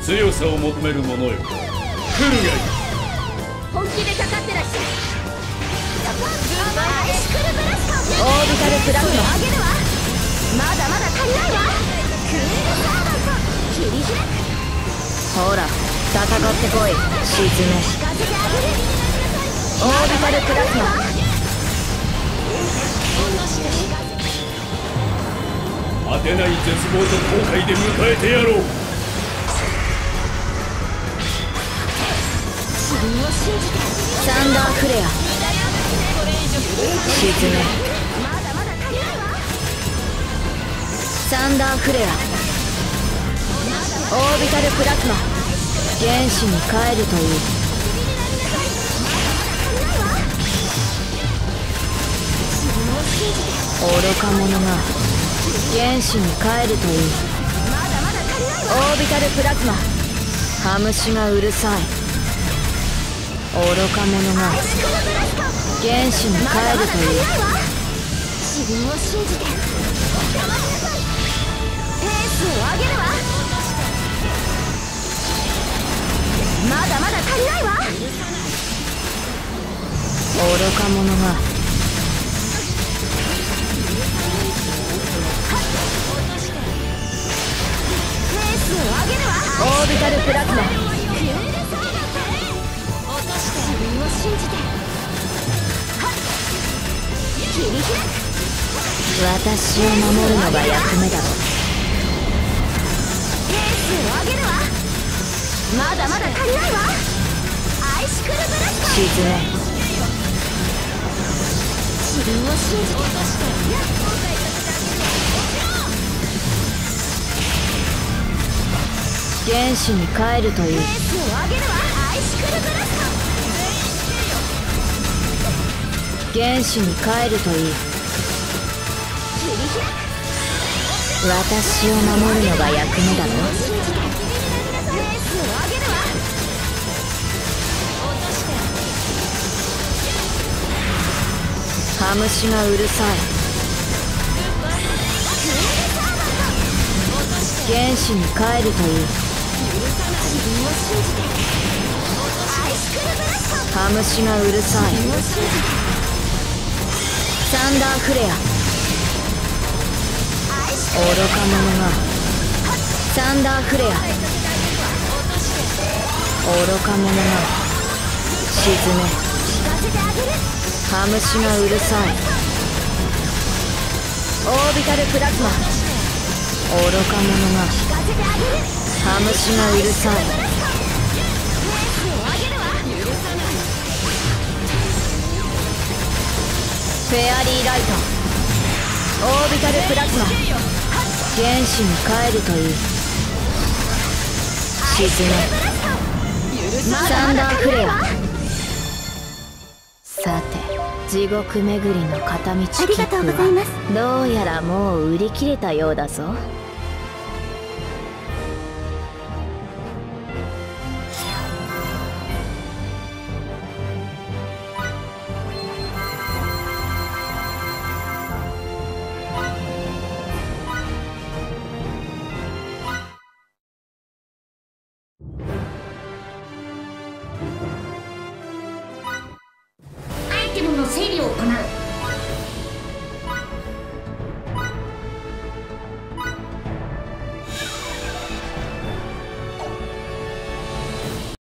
強さを求める者よ、来るがいい。 本気でかかってらっしゃい。アイシクルブラスト、 オービタルプラズマ上げるわ。まだまだ足りないわ。クールサーバント、切り開く。 ほら戦ってこい。沈め。 聞かせてあげる。 オービタルプラズマ。 果てない絶望と後悔で迎えてやろう。 自分を信じて。 サンダーフレア。沈め。 まだまだ足りないわ。 サンダーフレア。オービタルプラズマ。原子に帰るといい。愚か者が原子に帰るといい。オービタルプラズマ。ハムシがうるさい。愚か者が原子に帰るといい。 自分を信じて。ペースを上げるわ。まだまだ足りないわ。 愚か者がペースを上げるわ。 オービタルプラズマ。 自分を信じて。切り開く。 私を守るのが役目だろ。 ペースを上げるわ。まだまだ足りないわ。アイシクルブラスト。 沈め。 自分を信じて。 原子に帰るといい。 ペースを上げるわ。アイシクルブラスト。 原子に帰るといい。 切り開く。 私を守るのが役目だろ。 信じて。ペースを上げるわ。 ハムシがうるさい。原子に帰るといい。 自分を信じて。アイシクルブラスト。 ハムシがうるさい。 自分を信じて。 サンダーフレア。 アイシ愚か者がサンダーフレア。愚か者が沈め。 聞かせてあげる。 ハムシがうるさい。オービタルプラズマ。愚か者が聞かせてあげる。 ハムシがうるさい。 ペースを上げるわ。 フェアリーライト。オービタルプラズマ。原子に帰るといい。沈め。サンダーフレア。さて地獄巡りの片道切符ありがとうございます。 はどうやらもう売り切れたようだぞ。 アイテムの整理を行う。